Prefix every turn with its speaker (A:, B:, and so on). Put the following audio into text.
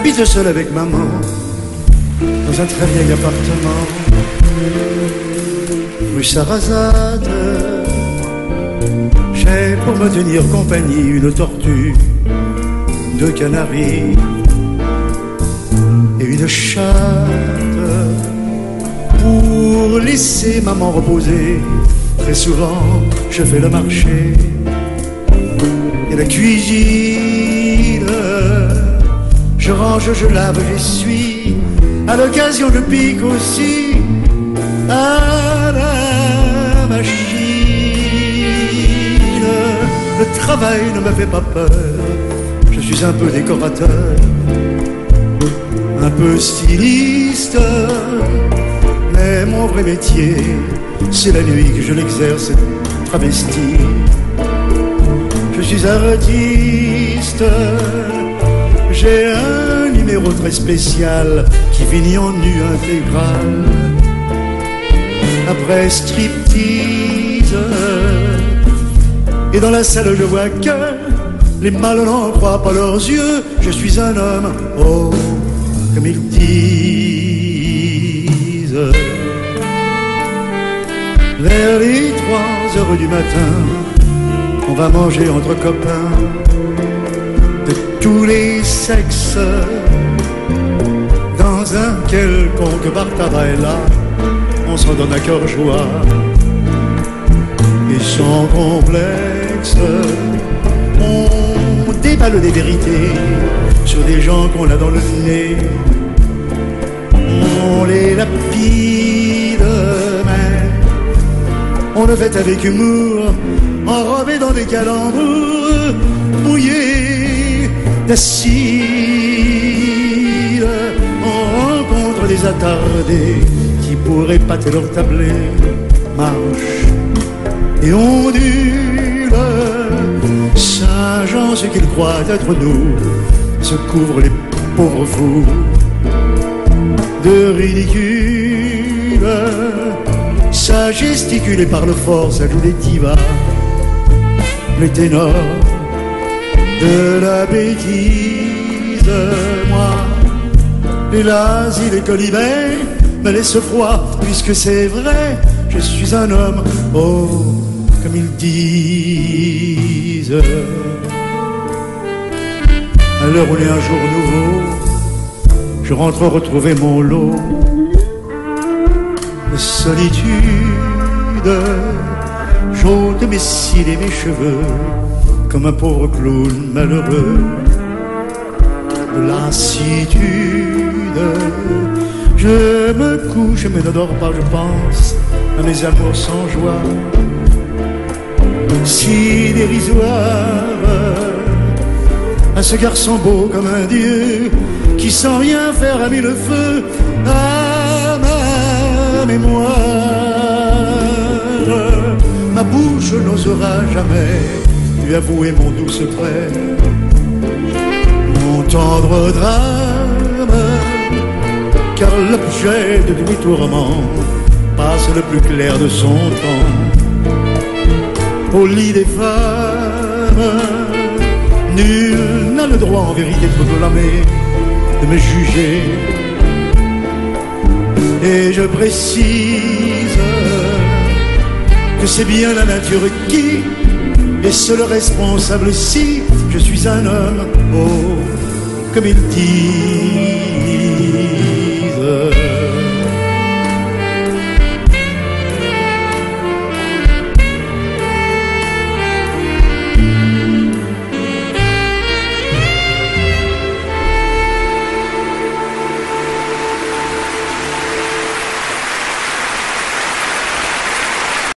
A: J'habite seul avec maman dans un très vieil appartement rue Sarrazade. J'ai pour me tenir compagnie une tortue, deux canaris et une chatte. Pour laisser maman reposer, très souvent je fais le marché et la cuisine. Je range, je lave, j'essuie. À l'occasion je pique aussi à la machine. Le travail ne me fait pas peur. Je suis un peu décorateur, un peu styliste, mais mon vrai métier, c'est la nuit que je l'exerce travesti. Je suis artiste, j'ai un numéro très spécial qui finit en nu intégral. Après striptease, et dans la salle je vois que les mâles n'en croient pas leurs yeux. Je suis un homme, oh, comme ils disent. Vers les 3 heures du matin, on va manger entre copains de tous les sexes dans un quelconque bar tabac. Et là, on s'en donne à cœur joie et sans complexe. On déballe des vérités sur des gens qu'on a dans le nez. On les lapide, mais on le fait avec humour, enrobé dans des calembours mouillés d'acide. On rencontre des attardés qui pourraient pâter leur tablé, marche et ondule, singeant ce qu'ils croient être nous, se couvrent les pauvres fous de ridicule. Ça gesticule et parle fort, ça joue les divas, les ténors de la bêtise. Moi, les lazis, les colibets me laissent froid, puisque c'est vrai, je suis un homme, oh, comme ils disent. À l'heure où il est un jour nouveau, je rentre retrouver mon lot de solitude. J'ôte mes cils et mes cheveux comme un pauvre clown malheureux de lassitude. Je me couche mais ne dors pas, je pense à mes amours sans joie, si dérisoires, à ce garçon beau comme un dieu qui sans rien faire a mis le feu à ma mémoire. Ma bouche n'osera jamais lui avouer mon doux secret, mon tendre drame, car l'objet de tous mes tourments passe le plus clair de son temps au lit des femmes. Nul n'a le droit en vérité de me blâmer, de me juger. Et je précise que c'est bien la nature qui est seule responsable si je suis un homme, oh, comme ils disent.